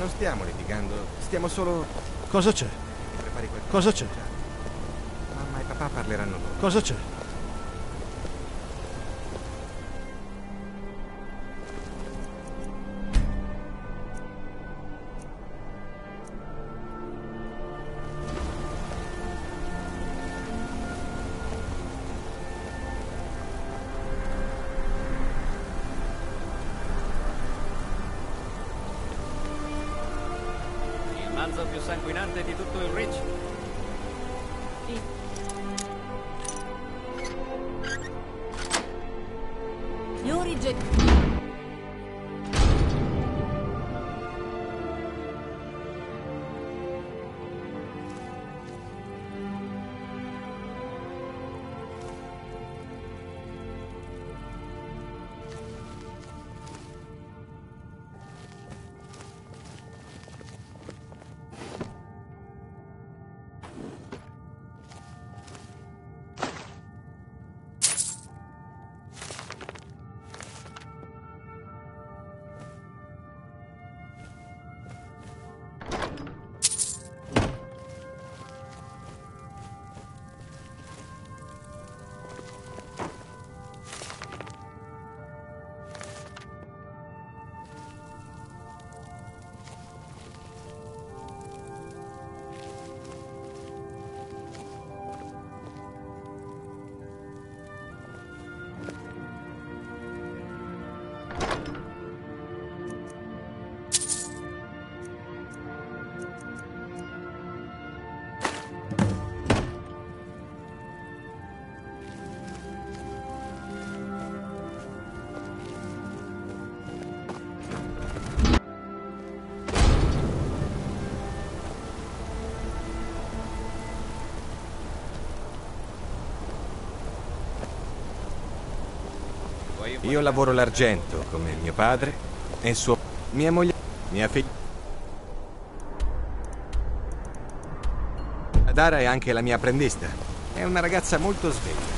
Non stiamo litigando, stiamo solo... Cosa c'è? Prepari qualcosa. Cosa c'è? Mamma e papà parleranno loro. Cosa c'è? Il manzo più sanguinante di tutto il Reach. Yuri J. Io lavoro l'argento, come mio padre e mia moglie, mia figlia. Adara è anche la mia apprendista. È una ragazza molto sveglia.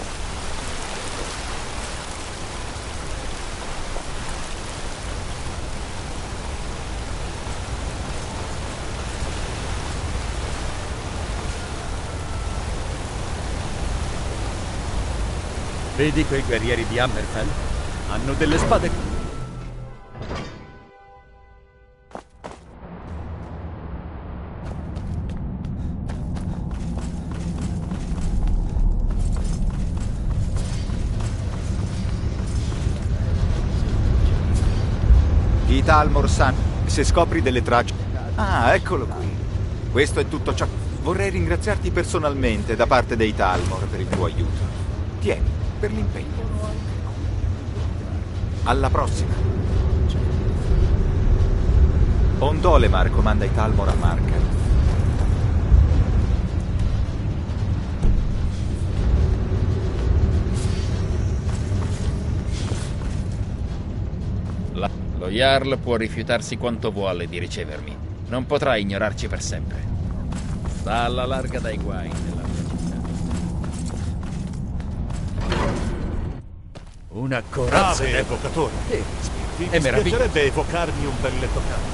Vedi quei guerrieri di Hammerfell? Hanno delle spade. I Talmor sanno. Se scopri delle tracce... Ah, eccolo qui. Questo è tutto ciò... Vorrei ringraziarti personalmente da parte dei Talmor per il tuo aiuto. Tieni. Per l'impegno. Alla prossima. Ondolemar comanda i Talmor a Marker. Lo Jarl può rifiutarsi quanto vuole di ricevermi. Non potrà ignorarci per sempre. Sta alla larga dai guai della mia città. Una corazza Brave, evocatore. Ti È meraviglioso. dispiacerebbe evocarmi un bel letto caldo?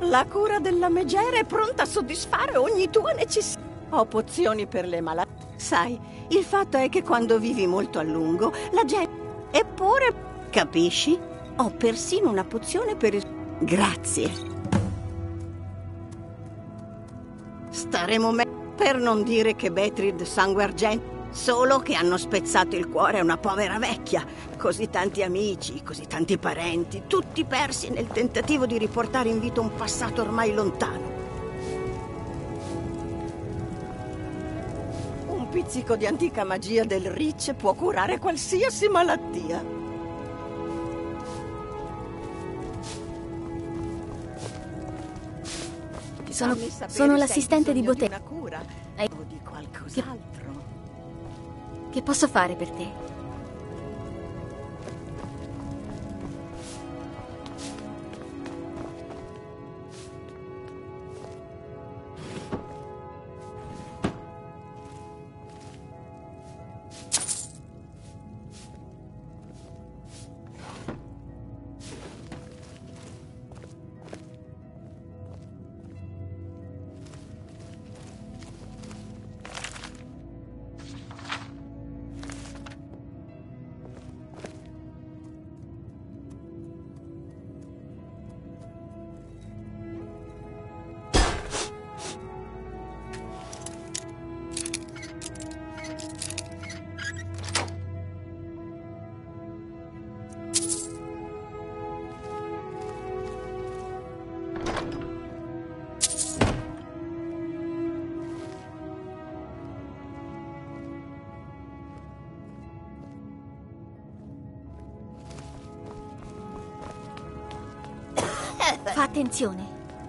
La cura della megera è pronta a soddisfare ogni tua necessità. Ho pozioni per le malattie. Sai, il fatto è che quando vivi molto a lungo, la gente... Eppure, capisci? Ho persino una pozione per il... Grazie. Staremo meglio. Per non dire che Behtrid sangue argento. Solo che hanno spezzato il cuore a una povera vecchia. Così tanti amici, così tanti parenti, tutti persi nel tentativo di riportare in vita un passato ormai lontano. Un pizzico di antica magia del Reach può curare qualsiasi malattia. Sono l'assistente di bottega. O di qualcos'altro. Che posso fare per te? Fa attenzione.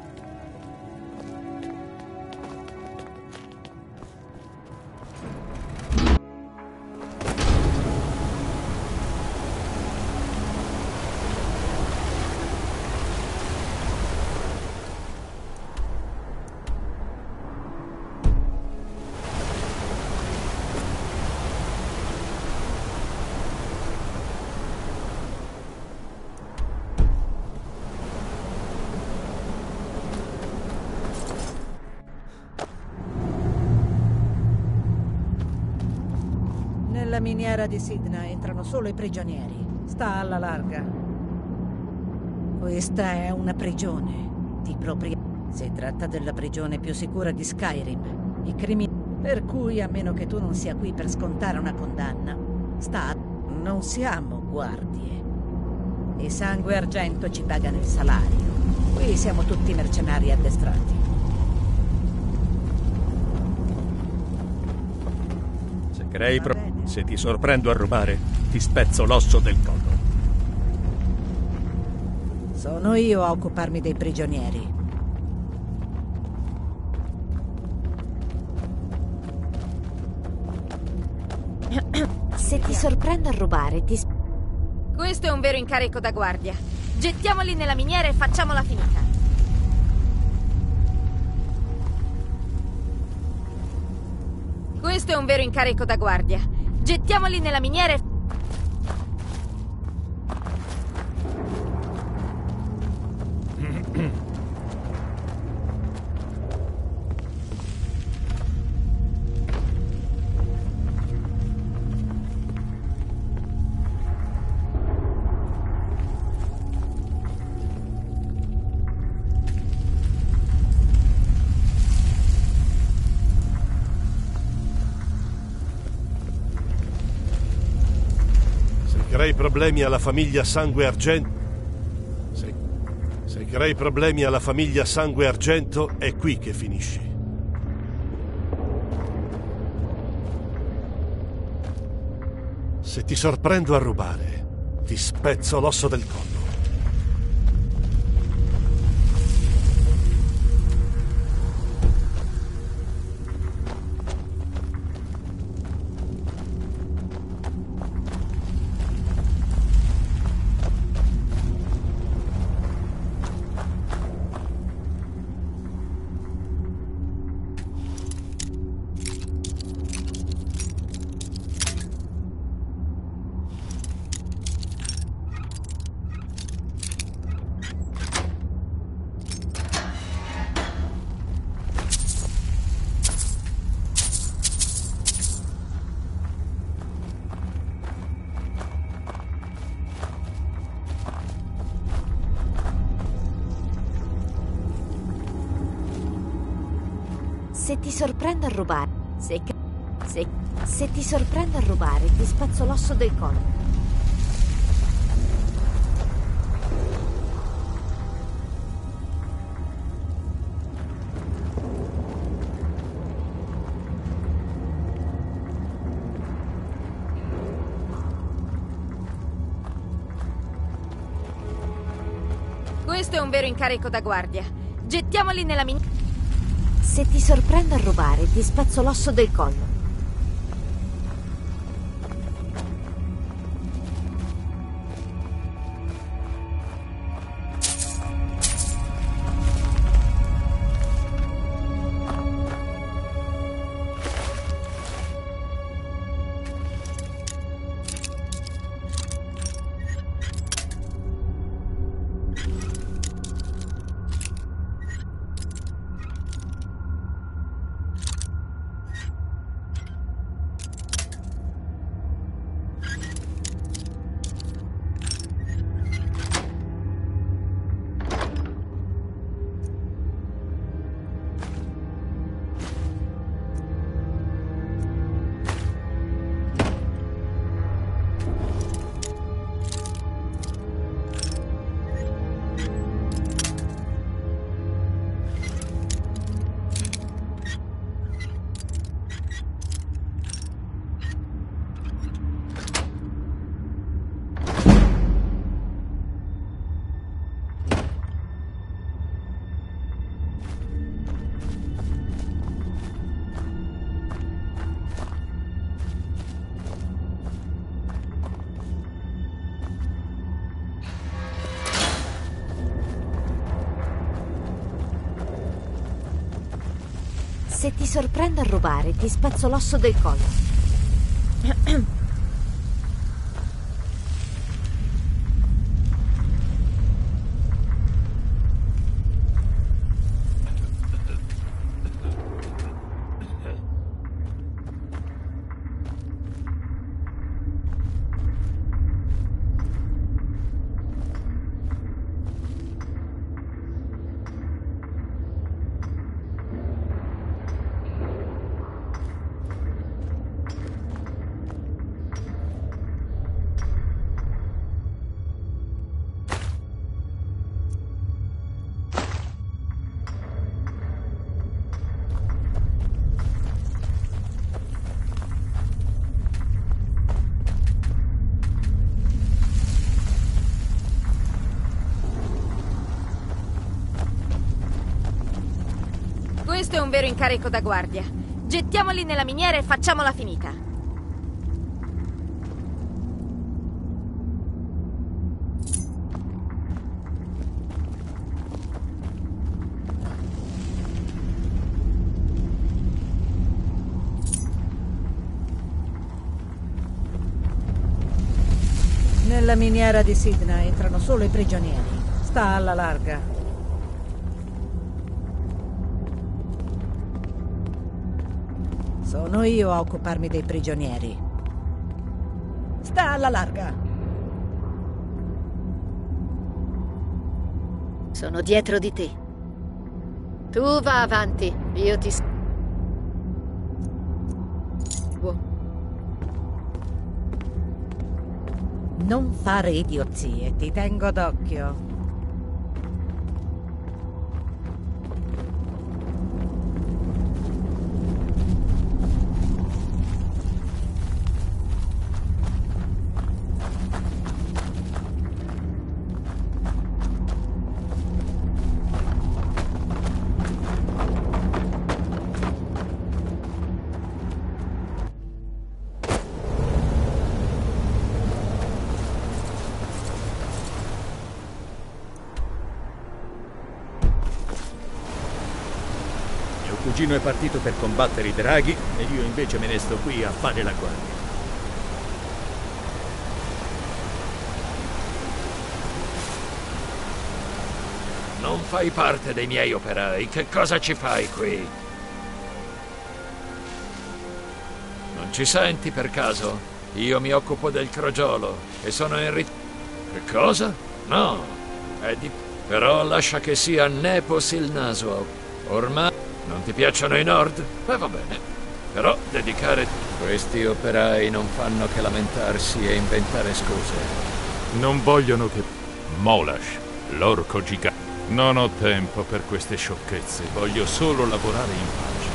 Nella miniera di Sidna entrano solo i prigionieri. Sta alla larga. Questa è una prigione di proprietà. Si tratta della prigione più sicura di Skyrim. I criminali. Per cui, a meno che tu non sia qui per scontare una condanna, non siamo guardie. I sangue argento ci pagano il salario. Qui siamo tutti mercenari addestrati. Se ti sorprendo a rubare, ti spezzo l'osso del collo. Sono io a occuparmi dei prigionieri. Se ti sorprendo a rubare, Questo è un vero incarico da guardia. Gettiamoli nella miniera e facciamola finita. Questo è un vero incarico da guardia. Gettiamoli nella miniera e... Crei problemi alla famiglia Sangue Argento. Se crei problemi alla famiglia Sangue Argento, è qui che finisci. Se ti sorprendo a rubare, ti spezzo l'osso del collo. Se ti sorprendo a rubare... Se ti sorprendo a rubare, ti spezzo l'osso del collo. Questo è un vero incarico da guardia. Gettiamoli nella miniera. Se ti sorprendo a rubare, ti spezzo l'osso del collo. Se ti sorprendo a rubare, ti spezzo l'osso del collo. Questo è un vero incarico da guardia. Gettiamoli nella miniera e facciamola finita. Nella miniera di Sidna entrano solo i prigionieri. Sta alla larga. Sono io a occuparmi dei prigionieri. Sta alla larga. Sono dietro di te. Tu va avanti, io ti seguo. Non fare idiozie, ti tengo d'occhio. Mio cugino è partito per combattere i draghi e io invece me ne sto qui a fare la guardia. Non fai parte dei miei operai. Che cosa ci fai qui? Non ci senti per caso? Io mi occupo del crogiolo e sono in Che cosa? No, è di... Però lascia che sia Nepos il Naso. Ormai Non ti piacciono i Nord? Va bene. Però dedicare... Questi operai non fanno che lamentarsi e inventare scuse. Non vogliono che... Molash, l'orco gigante. Non ho tempo per queste sciocchezze. Voglio solo lavorare in pace.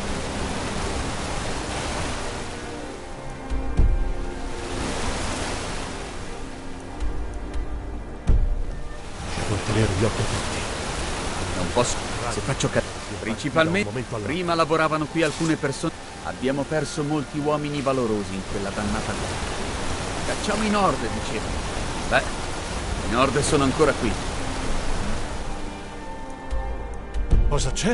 Devo tenere gli occhi aperti. Non posso. Se faccio principalmente, prima lavoravano qui alcune persone. Abbiamo perso molti uomini valorosi in quella dannata guerra. Cacciamo i Nord, dicevo. Beh, i Nord sono ancora qui. Cosa c'è?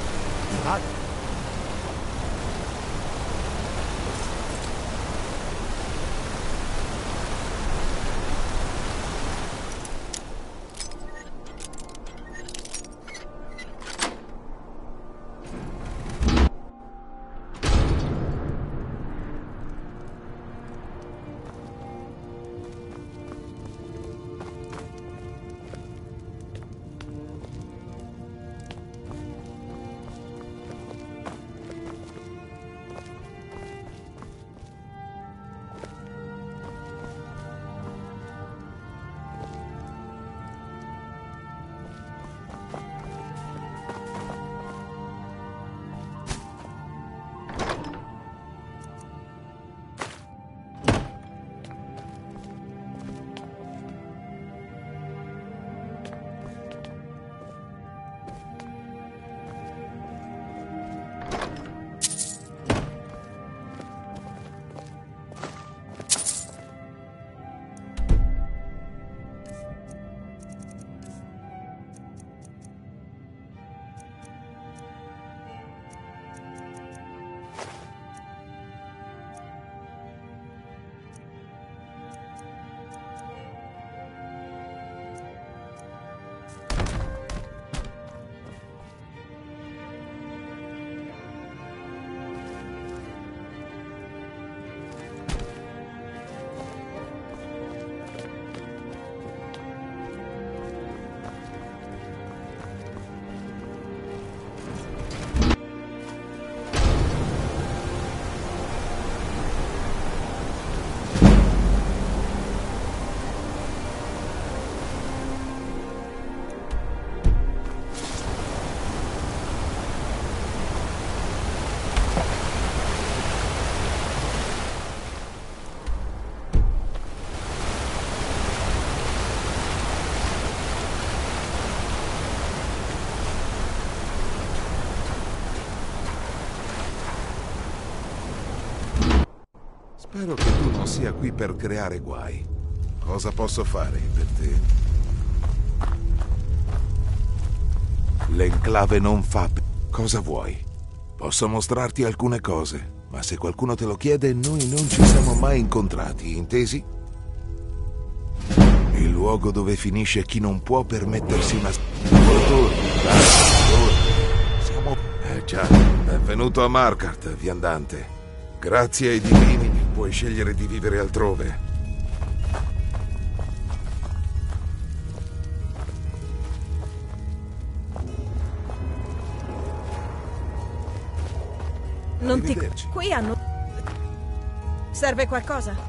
Spero che tu non sia qui per creare guai. Cosa posso fare per te? L'enclave non fa... Cosa vuoi? Posso mostrarti alcune cose, ma se qualcuno te lo chiede, noi non ci siamo mai incontrati, intesi? Il luogo dove finisce chi non può permettersi una... Siamo... già, benvenuto a Markarth, viandante. Grazie ai divini puoi scegliere di vivere altrove. Non ti... Qui hanno... Serve qualcosa?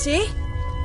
Sì?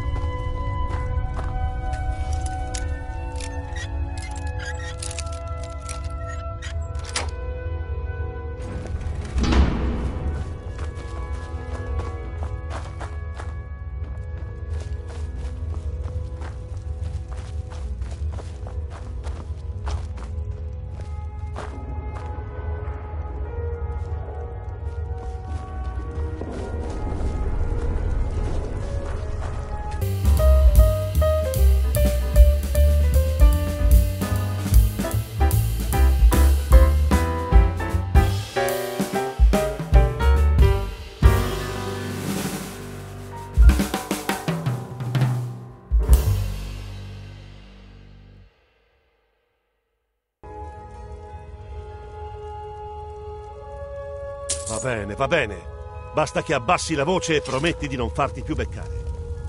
Va bene. Basta che abbassi la voce e prometti di non farti più beccare.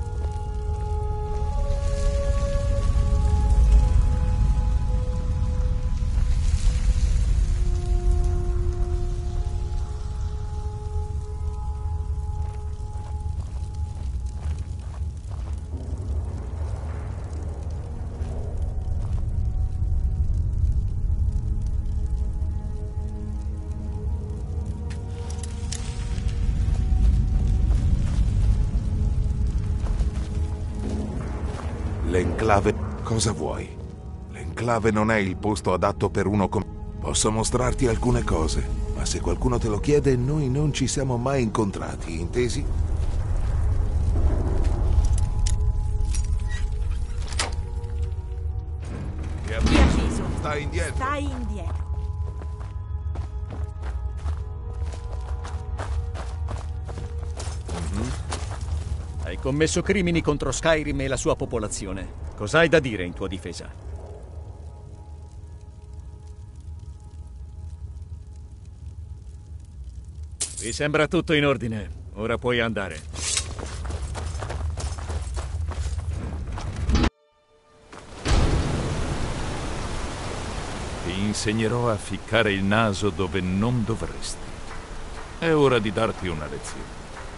L'enclave... Cosa vuoi? L'enclave non è il posto adatto per uno come... Posso mostrarti alcune cose, ma se qualcuno te lo chiede, noi non ci siamo mai incontrati, intesi? Ti avviso. Stai indietro. Stai indietro. Hai commesso crimini contro Skyrim e la sua popolazione. Cos'hai da dire in tua difesa? Mi sembra tutto in ordine. Ora puoi andare. Ti insegnerò a ficcare il naso dove non dovresti. È ora di darti una lezione.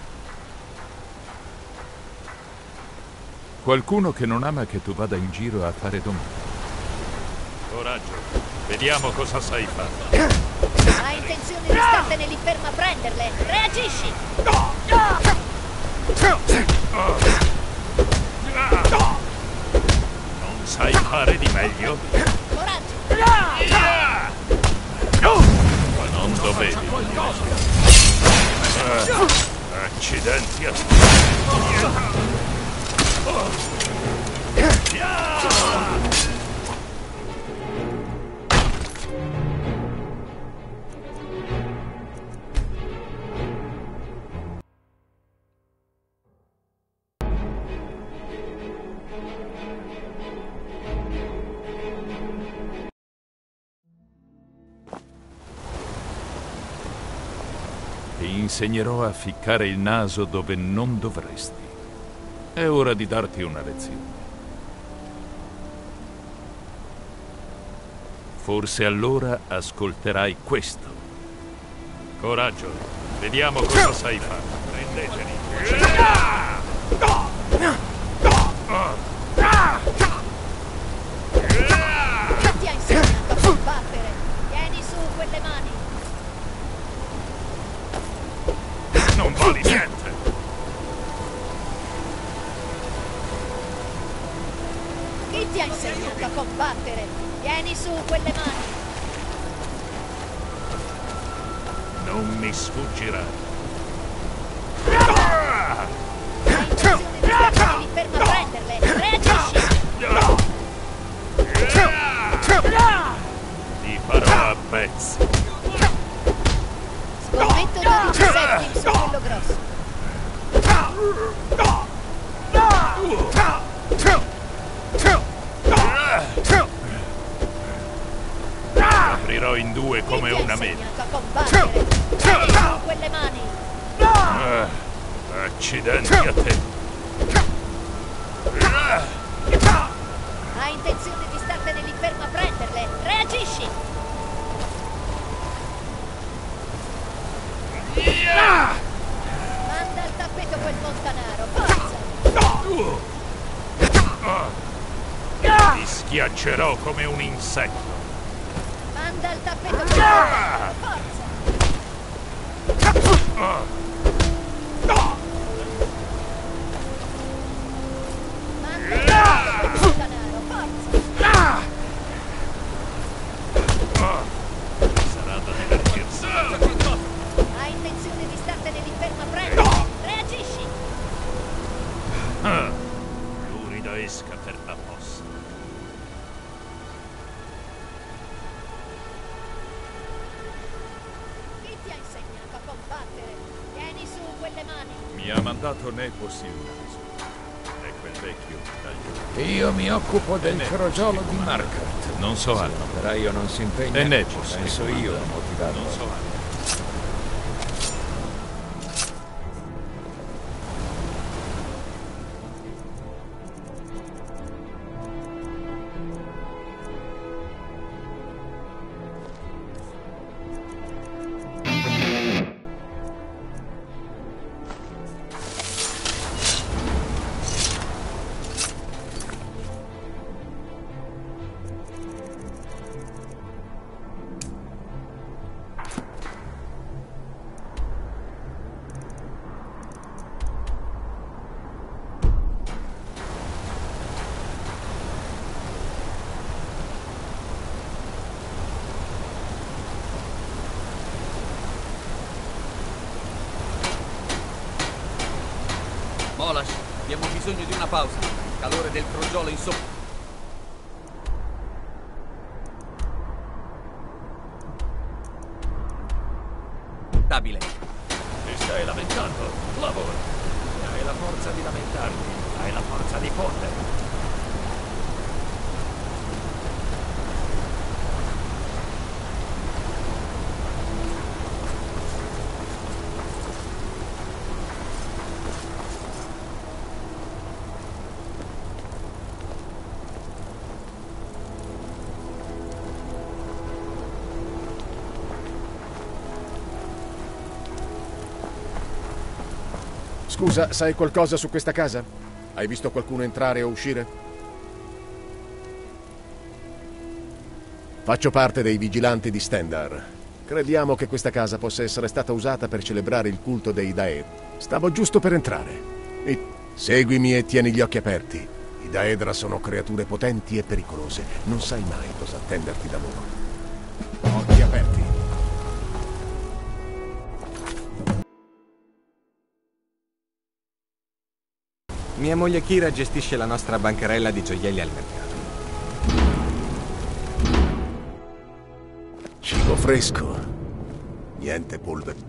Qualcuno che non ama che tu vada in giro a fare domande. Coraggio, vediamo cosa sai fare. Hai intenzione di startene lì ferma a prenderle? Reagisci! Non sai fare di meglio? Coraggio! Ma non dovevi. Accidenti a te. Ti insegnerò a ficcare il naso dove non dovresti. È ora di darti una lezione. Forse allora ascolterai questo. Coraggio, vediamo cosa sai fare. Prendeteli. Chi ti ha insegnato a combattere? Tieni su quelle mani! Non vali niente! Chi ti ha insegnato a combattere? Tieni su quelle mani! Non mi sfuggirai. Hai intenzione di startene lì ferma a prenderle? Reagisci! Ti farò a pezzi. Scommetto 12 settimi su quello grosso. Aprirò in due come una mela. Ti ha insegnato a combattere? Tieni su quelle mani! Accidenti a te. Hai intenzione di startene lì ferma a prenderle? Reagisci! Manda al tappeto quel montanaro, forza! schiaccerò come un insetto. Manda il tappeto. Forza! Sarà da divertirsi. Hai intenzione di startene di ferma presto? Reagisci! Lurida esca per la fossa. Chi ti ha insegnato a combattere? Tieni su quelle mani! Mi ha mandato Nepo Silvaso. È quel vecchio taglio. Io mi occupo del crogiolo di Markert. Non so Se altro. l'operaio non si impegna, E Nepo, penso io a motivarlo. Non so altro. Molash, abbiamo bisogno di una pausa. Il calore del crogiolo è insopportabile. Ti stai lamentando? Lavora. Hai la forza di lamentarti. Hai la forza di fondere. Scusa, sai qualcosa su questa casa? Hai visto qualcuno entrare o uscire? Faccio parte dei vigilanti di Stendarr. Crediamo che questa casa possa essere stata usata per celebrare il culto dei Daed. Stavo giusto per entrare. Seguimi e tieni gli occhi aperti. I Daedra sono creature potenti e pericolose. Non sai mai cosa attenderti da loro. Occhi aperti. Mia moglie Kira gestisce la nostra bancarella di gioielli al mercato. Cibo fresco. Niente polvere.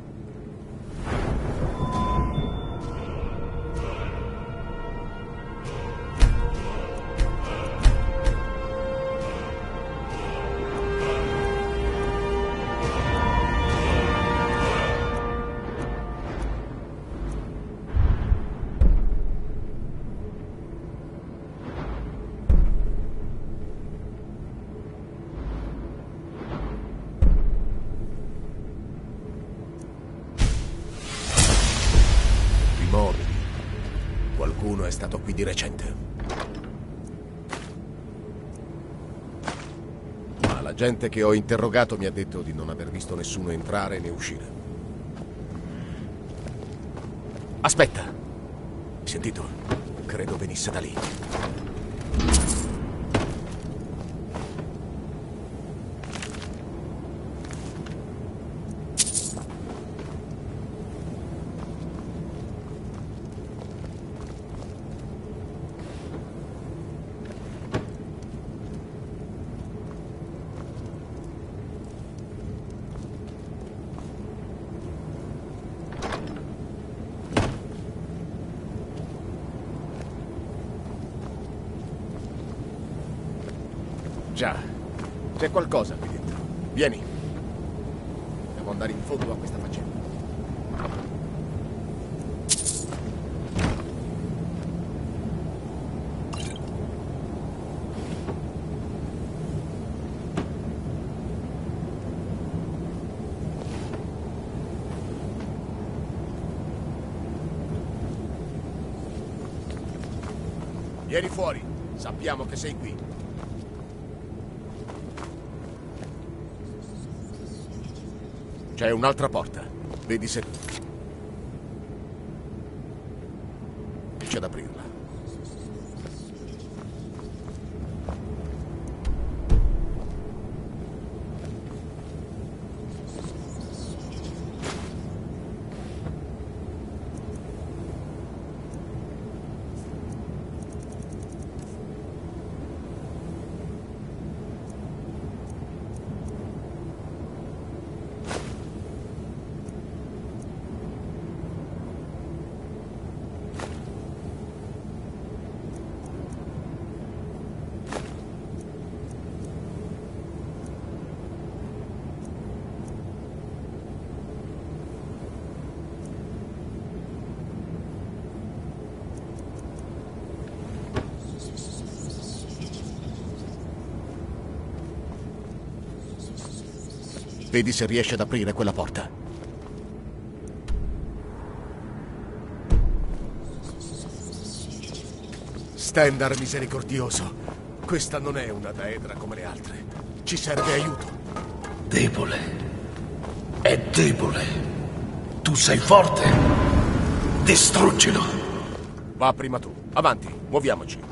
Qualcuno è stato qui di recente. Ma la gente che ho interrogato mi ha detto di non aver visto nessuno entrare né uscire. Aspetta! Hai sentito? Credo venisse da lì. Già, c'è qualcosa qui dentro. Vieni. Devo andare in fondo a questa faccenda. Vieni fuori. Sappiamo che sei qui. C'è un'altra porta. Vedi se riesci ad aprirla. Vedi se riesci ad aprire quella porta. Stendar misericordioso. Questa non è una daedra come le altre. Ci serve aiuto. Debole. È debole. Tu sei forte. Distruggilo. Va prima tu. Avanti, muoviamoci.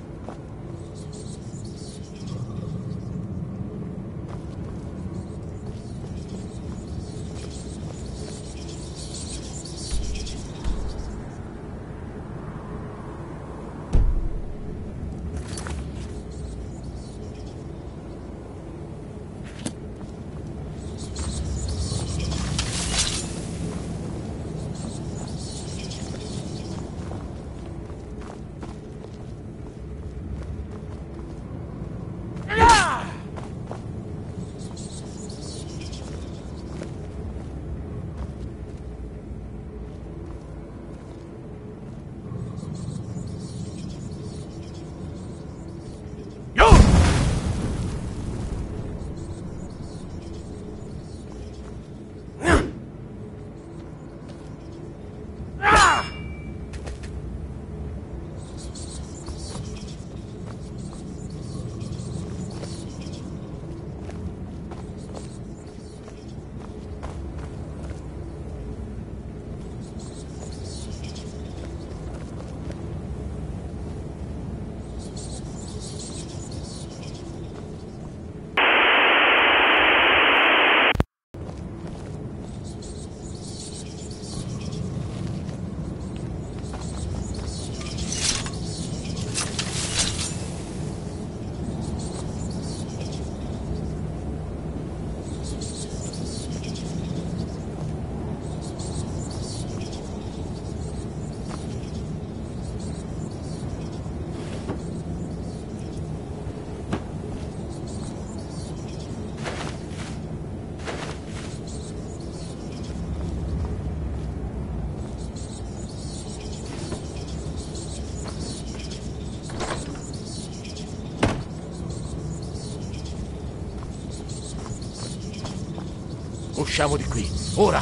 Usciamo di qui, ora!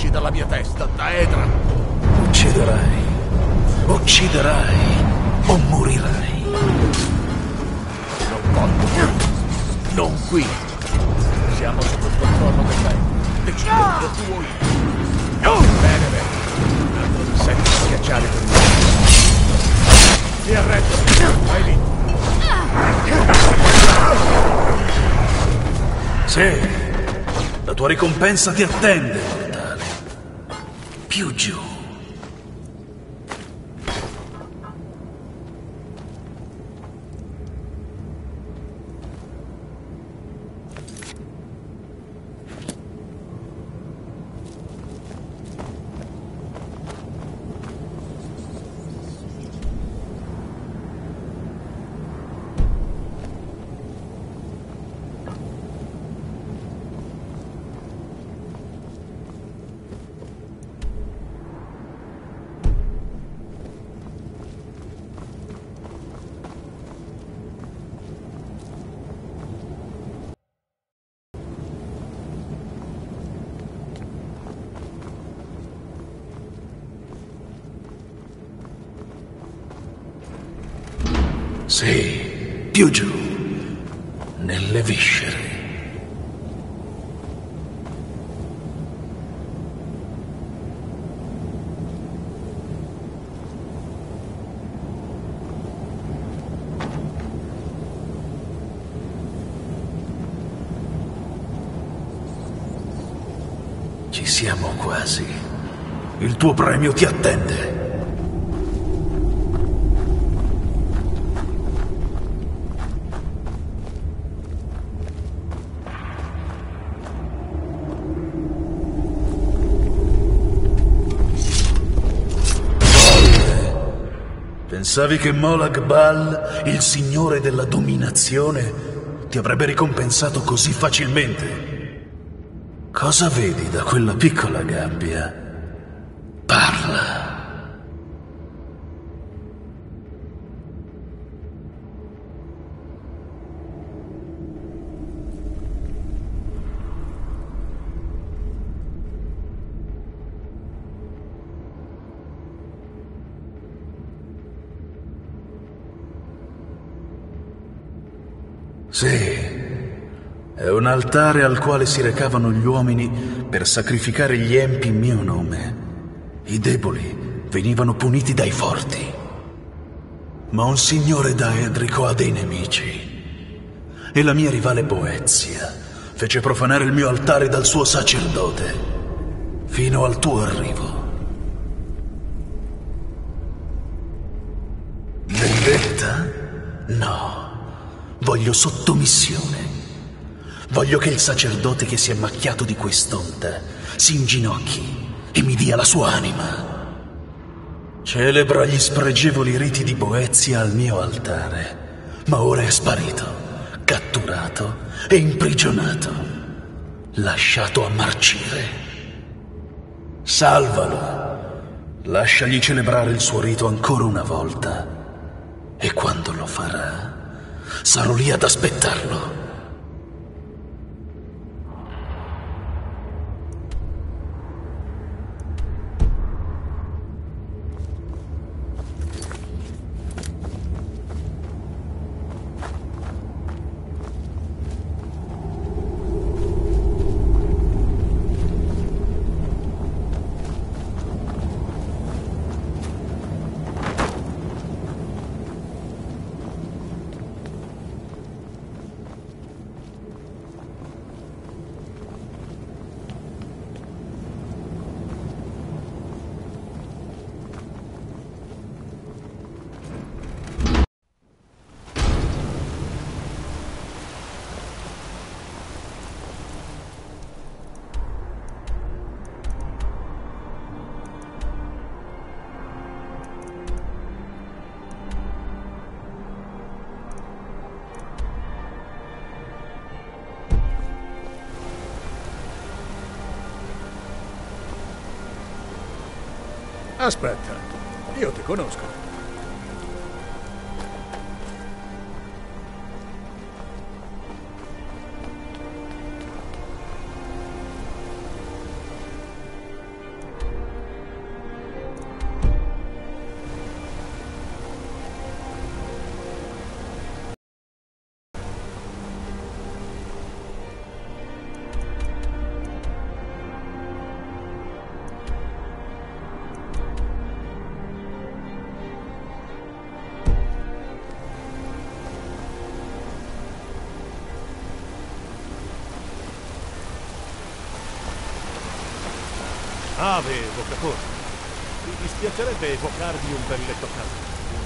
fuori dalla mia testa, Daedra! Ucciderai. Ucciderai o morirai. Non voglio. Non qui. Siamo sotto il controllo del Daedra. Decido tu o io. Bene, bene. Non ti senti schiacciare per me. Ti arresto. Vai lì. Sì, la tua ricompensa ti attende, mortale. Più giù. Sì, più giù, nelle viscere. Ci siamo quasi. Il tuo premio ti attende. Pensavi che Molag Bal, il signore della dominazione, ti avrebbe ricompensato così facilmente? Cosa vedi da quella piccola gabbia? Parla. Sì, è un altare al quale si recavano gli uomini per sacrificare gli empi in mio nome. I deboli venivano puniti dai forti. Ma un signore daedrico ha dei nemici. E la mia rivale Boezia fece profanare il mio altare dal suo sacerdote, fino al tuo arrivo. Vendetta? No. Voglio sottomissione. Voglio che il sacerdote che si è macchiato di quest'onta si inginocchi e mi dia la sua anima. Celebra gli spregevoli riti di Boezia al mio altare, ma ora è sparito, catturato e imprigionato, lasciato a marcire. Salvalo, lasciagli celebrare il suo rito ancora una volta, e quando lo farà sarò lì ad aspettarlo. Aspetta, io ti conosco. Ave, evocatore. Mi dispiacerebbe evocarvi un bel letto caldo.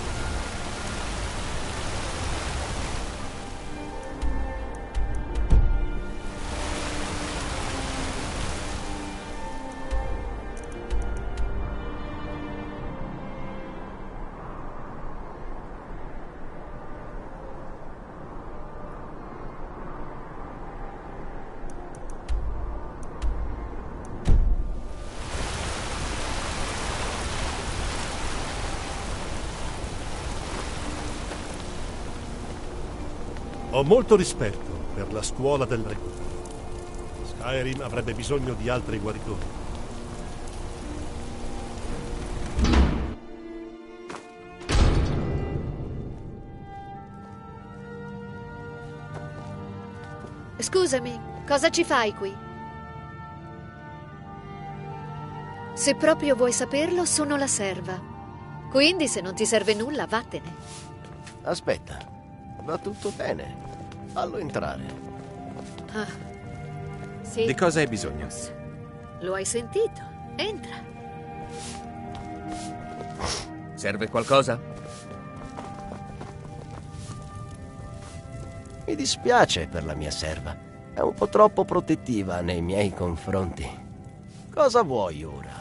Ho molto rispetto per la scuola del re. Skyrim avrebbe bisogno di altri guaritori. Scusami, cosa ci fai qui? Se proprio vuoi saperlo, sono la serva. Quindi se non ti serve nulla, vattene. Aspetta, va tutto bene. Fallo entrare. Ah. Sì. Di cosa hai bisogno? Lo hai sentito? Entra. Serve qualcosa? Mi dispiace per la mia serva. È un po' troppo protettiva nei miei confronti. Cosa vuoi ora?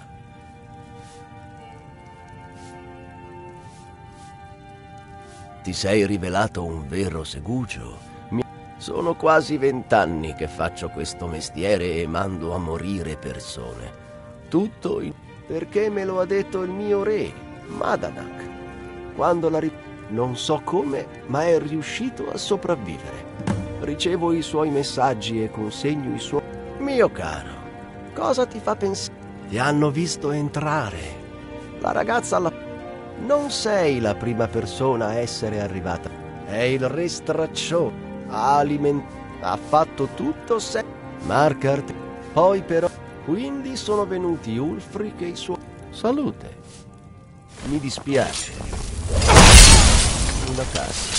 Ti sei rivelato un vero segugio. Sono quasi 20 anni che faccio questo mestiere e mando a morire persone. Tutto perché me lo ha detto il mio re, Madanak. Quando non so come, ma è riuscito a sopravvivere. Ricevo i suoi messaggi e consegno i suoi... Mio caro, cosa ti fa pensare? Ti hanno visto entrare. La ragazza alla... Non sei la prima persona a essere arrivata. È il re Straccione. Ha fatto tutto se... Markart. Poi però... Quindi sono venuti Ulfric e i suoi... Salute. Mi dispiace. Una casa.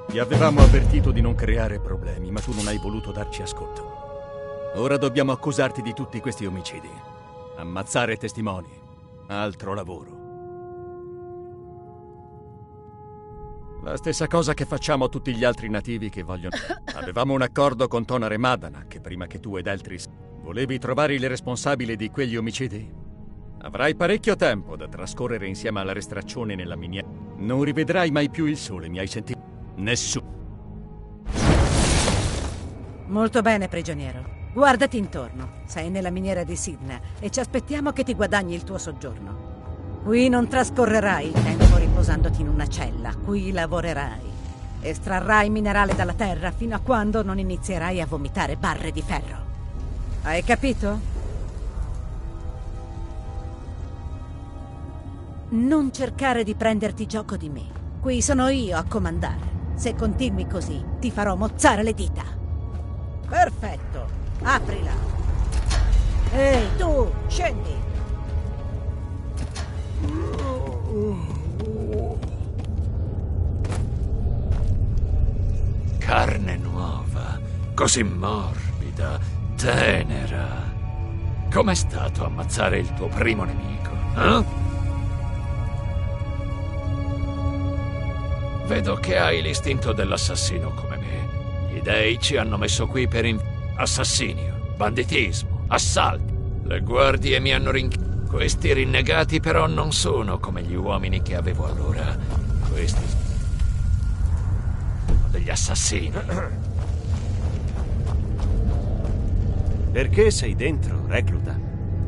Ti avevamo avvertito di non creare problemi, ma tu non hai voluto darci ascolto. Ora dobbiamo accusarti di tutti questi omicidi. Ammazzare testimoni. Altro lavoro. La stessa cosa che facciamo a tutti gli altri nativi che vogliono. Avevamo un accordo con Tonar e Madanak prima che tu ed Eltris. Volevi trovare il responsabile di quegli omicidi? Avrai parecchio tempo da trascorrere insieme alla restraccione nella miniera. Non rivedrai mai più il sole, mi hai sentito? Nessuno. Molto bene, prigioniero. Guardati intorno. Sei nella miniera di Sidna e ci aspettiamo che ti guadagni il tuo soggiorno. Qui non trascorrerai il tempo riposandoti in una cella. Qui lavorerai. Estrarrai minerale dalla terra fino a quando non inizierai a vomitare barre di ferro. Hai capito? Non cercare di prenderti gioco di me. Qui sono io a comandare. Se continui così, ti farò mozzare le dita. Perfetto. Aprila. Ehi, tu, scendi. Carne nuova, così morbida, tenera. Com'è stato ammazzare il tuo primo nemico, eh? Vedo che hai l'istinto dell'assassino come me. Gli dei ci hanno messo qui per assassinio, banditismo, assalti. Le guardie mi hanno Questi rinnegati però non sono come gli uomini che avevo allora. Questi sono degli assassini. Perché sei dentro, recluta?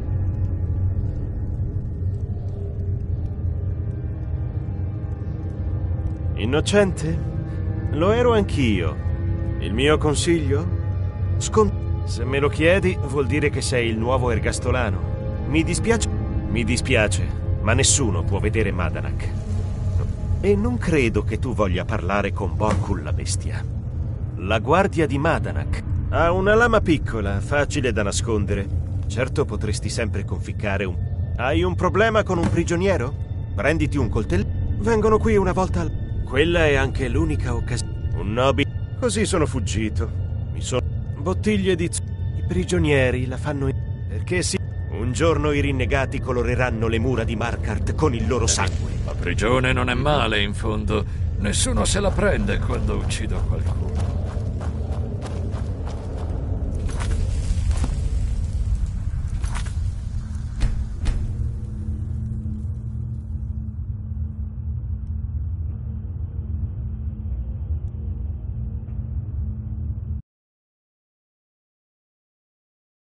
Innocente? Lo ero anch'io. Il mio consiglio? Se me lo chiedi, vuol dire che sei il nuovo ergastolano. Mi dispiace, ma nessuno può vedere Madanak. E non credo che tu voglia parlare con Borkul la bestia. La guardia di Madanak ha una lama piccola, facile da nascondere. Certo potresti sempre conficcare un... Hai un problema con un prigioniero? Prenditi un coltello. Vengono qui una volta al... Quella è anche l'unica occasione. Un nobile... Così sono fuggito. Mi sono... Bottiglie di... I prigionieri la fanno... Perché sì... Un giorno i rinnegati coloreranno le mura di Markarth con il loro sangue. La prigione non è male, in fondo. Nessuno se la prende quando uccido qualcuno.